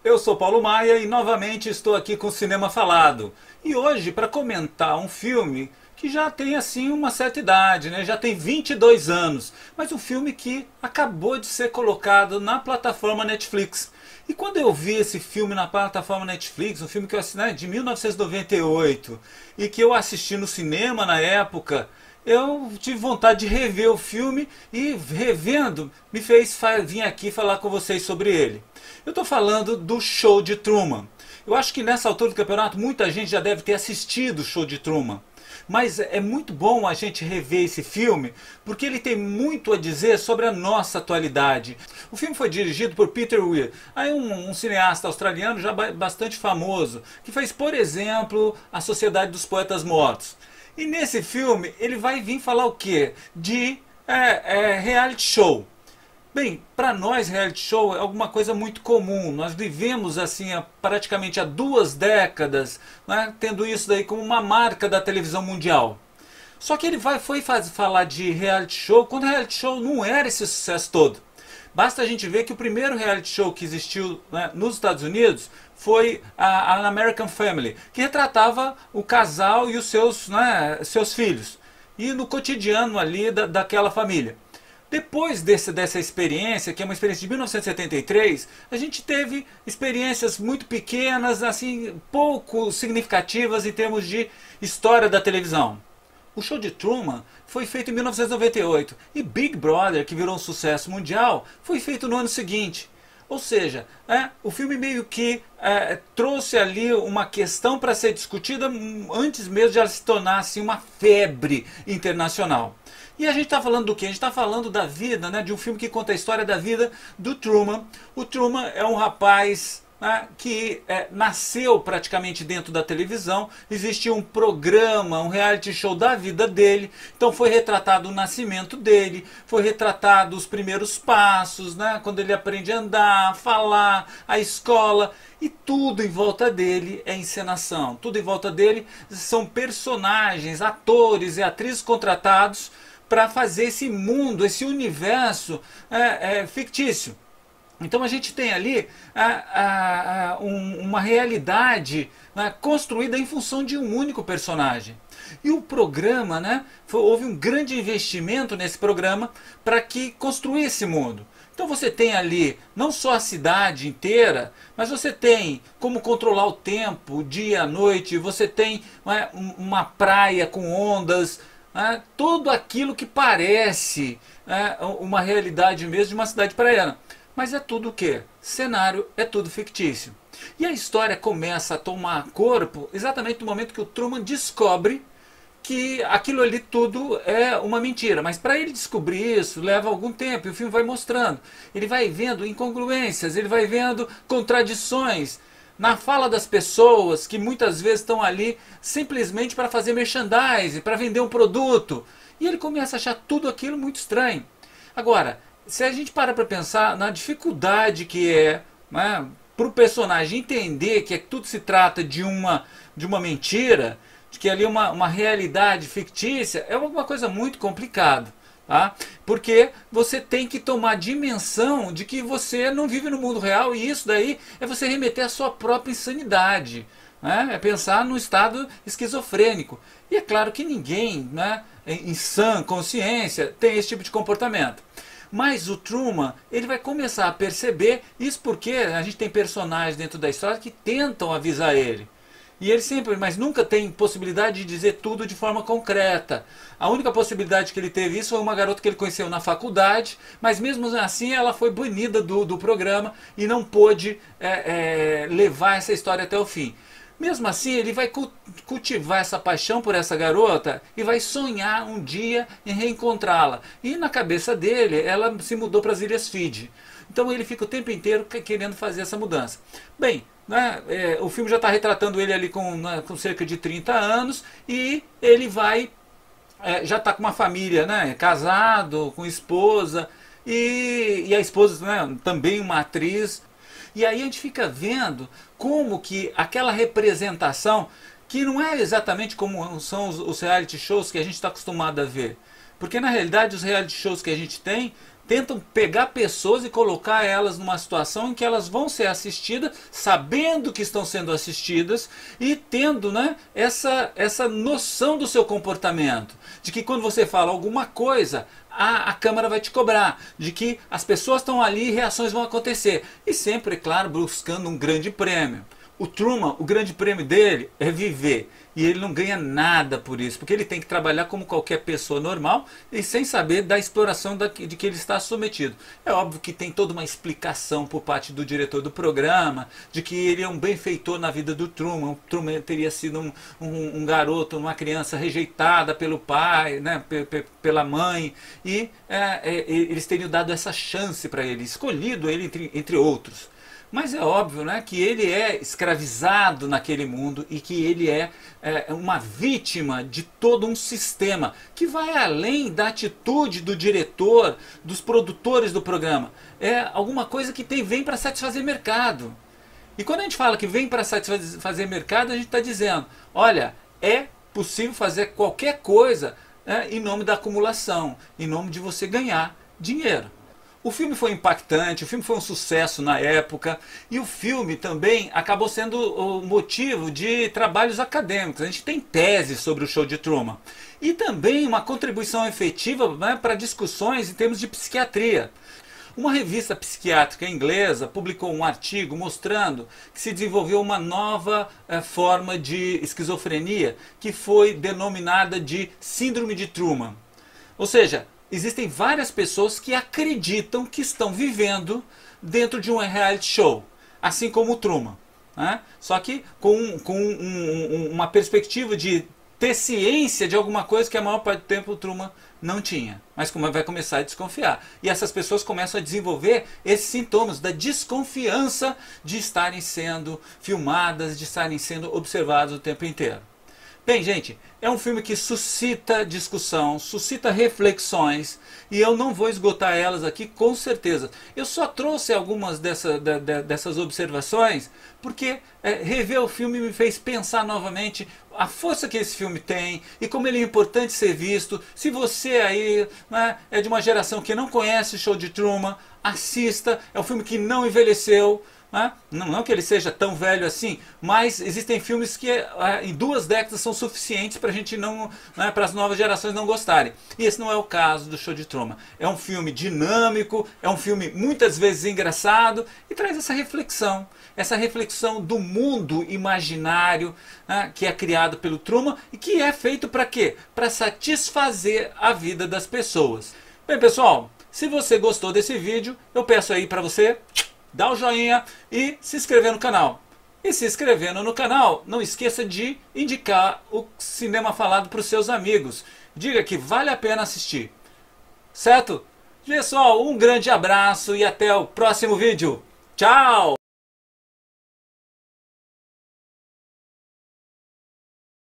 Eu sou Paulo Maia e novamente estou aqui com o Cinema Falado. E hoje para comentar um filme que já tem assim uma certa idade, né? Já tem 22 anos, mas um filme que acabou de ser colocado na plataforma Netflix. E quando eu vi esse filme na plataforma Netflix, um filme que eu assinei de 1998 e que eu assisti no cinema na época, eu tive vontade de rever o filme e revendo me fez vir aqui falar com vocês sobre ele. Eu estou falando do Show de Truman. Eu acho que nessa altura do campeonato muita gente já deve ter assistido o Show de Truman. Mas é muito bom a gente rever esse filme porque ele tem muito a dizer sobre a nossa atualidade. O filme foi dirigido por Peter Weir, aí um cineasta australiano já bastante famoso, que fez, por exemplo, A Sociedade dos Poetas Mortos. E nesse filme ele vai vir falar o quê? De reality show. Bem, para nós reality show é alguma coisa muito comum. Nós vivemos assim praticamente há 2 décadas, né, tendo isso daí como uma marca da televisão mundial. Só que ele foi falar de reality show quando o reality show não era esse sucesso todo. Basta a gente ver que o primeiro reality show que existiu, né, nos Estados Unidos foi a American Family, que retratava o casal e os seus filhos. E no cotidiano ali daquela família. Depois dessa experiência, que é uma experiência de 1973, a gente teve experiências muito pequenas, assim, pouco significativas em termos de história da televisão. O Show de Truman foi feito em 1998 e Big Brother, que virou um sucesso mundial, foi feito no ano seguinte. Ou seja, o filme meio que trouxe ali uma questão para ser discutida antes mesmo de ela se tornar assim, uma febre internacional. E a gente está falando do quê? A gente está falando da vida, né, de um filme que conta a história da vida do Truman. O Truman é um rapaz, né, que nasceu praticamente dentro da televisão. Existia um programa, um reality show da vida dele. Então foi retratado o nascimento dele, foi retratado os primeiros passos, né, quando ele aprende a andar, a falar, a escola. E tudo em volta dele é encenação. Tudo em volta dele são personagens, atores e atrizes contratados para fazer esse mundo, esse universo fictício. Então a gente tem ali uma realidade, né, construída em função de um único personagem. E o programa, né, houve um grande investimento nesse programa para que construísse esse mundo. Então você tem ali não só a cidade inteira, mas você tem como controlar o tempo, dia à noite, você tem uma praia com ondas, tudo aquilo que parece uma realidade mesmo de uma cidade praiana. Mas é tudo o quê? Cenário, é tudo fictício. E a história começa a tomar corpo exatamente no momento que o Truman descobre que aquilo ali tudo é uma mentira. Mas para ele descobrir isso leva algum tempo e o filme vai mostrando. Ele vai vendo incongruências, ele vai vendo contradições na fala das pessoas que muitas vezes estão ali simplesmente para fazer merchandising, para vender um produto. E ele começa a achar tudo aquilo muito estranho. Agora, se a gente para pensar na dificuldade que é, né, para o personagem entender que tudo se trata de uma mentira, de que ali é uma realidade fictícia, é uma coisa muito complicada. Tá? Porque você tem que tomar dimensão de que você não vive no mundo real e isso daí é você remeter à sua própria insanidade, né? É pensar num estado esquizofrênico. E é claro que ninguém, né, em sã consciência tem esse tipo de comportamento. Mas o Truman, ele vai começar a perceber isso porque a gente tem personagens dentro da história que tentam avisar ele. E ele sempre, mas nunca tem possibilidade de dizer tudo de forma concreta. A única possibilidade que ele teve isso foi uma garota que ele conheceu na faculdade, mas mesmo assim ela foi banida do programa e não pôde levar essa história até o fim. Mesmo assim, ele vai cultivar essa paixão por essa garota e vai sonhar um dia em reencontrá-la. E na cabeça dele, ela se mudou para as Ilhas Fiji. Então ele fica o tempo inteiro querendo fazer essa mudança. Bem, né, o filme já está retratando ele ali com cerca de 30 anos e ele vai, já está com uma família, né, casado, com esposa e a esposa, né, também uma atriz. E aí a gente fica vendo como que aquela representação, que não é exatamente como são os reality shows que a gente está acostumado a ver. Porque na realidade os reality shows que a gente tem tentam pegar pessoas e colocar elas numa situação em que elas vão ser assistidas, sabendo que estão sendo assistidas e tendo, né, essa noção do seu comportamento. De que quando você fala alguma coisa, a câmera vai te cobrar. De que as pessoas estão ali e reações vão acontecer. E sempre, claro, buscando um grande prêmio. O Truman, o grande prêmio dele é viver. E ele não ganha nada por isso, porque ele tem que trabalhar como qualquer pessoa normal e sem saber da exploração de que ele está submetido. É óbvio que tem toda uma explicação por parte do diretor do programa, de que ele é um benfeitor na vida do Truman. O Truman teria sido um garoto, uma criança rejeitada pelo pai, né, pela mãe, e eles teriam dado essa chance para ele, escolhido ele entre outros. Mas é óbvio, né, que ele é escravizado naquele mundo e que ele é uma vítima de todo um sistema que vai além da atitude do diretor, dos produtores do programa. É alguma coisa que vem para satisfazer mercado. E quando a gente fala que vem para satisfazer mercado, a gente está dizendo, olha, é possível fazer qualquer coisa em nome da acumulação, em nome de você ganhar dinheiro. O filme foi impactante, o filme foi um sucesso na época e o filme também acabou sendo o motivo de trabalhos acadêmicos. A gente tem teses sobre o Show de Truman e também uma contribuição efetiva, né, para discussões em termos de psiquiatria. Uma revista psiquiátrica inglesa publicou um artigo mostrando que se desenvolveu uma nova forma de esquizofrenia que foi denominada de Síndrome de Truman. Ou seja, existem várias pessoas que acreditam que estão vivendo dentro de um reality show, assim como o Truman, né? Só que com uma perspectiva de ter ciência de alguma coisa que a maior parte do tempo o Truman não tinha. Mas como vai começar a desconfiar. E essas pessoas começam a desenvolver esses sintomas da desconfiança de estarem sendo filmadas, de estarem sendo observadas o tempo inteiro. Bem, gente, é um filme que suscita discussão, suscita reflexões, e eu não vou esgotar elas aqui com certeza. Eu só trouxe algumas dessas observações porque rever o filme me fez pensar novamente a força que esse filme tem e como ele é importante ser visto. Se você aí, né, é de uma geração que não conhece o Show de Truman, assista, é um filme que não envelheceu. Não que ele seja tão velho assim, mas existem filmes que em 2 décadas são suficientes para a gente não, né, para as novas gerações não gostarem. E esse não é o caso do Show de Truman. É um filme dinâmico, é um filme muitas vezes engraçado e traz essa reflexão do mundo imaginário, né, que é criado pelo Truman e que é feito para quê? Para satisfazer a vida das pessoas. Bem, pessoal, se você gostou desse vídeo, eu peço aí para você dá o joinha e se inscrever no canal. E se inscrevendo no canal, não esqueça de indicar o Cinema Falado para os seus amigos. Diga que vale a pena assistir. Certo? Pessoal, um grande abraço e até o próximo vídeo. Tchau!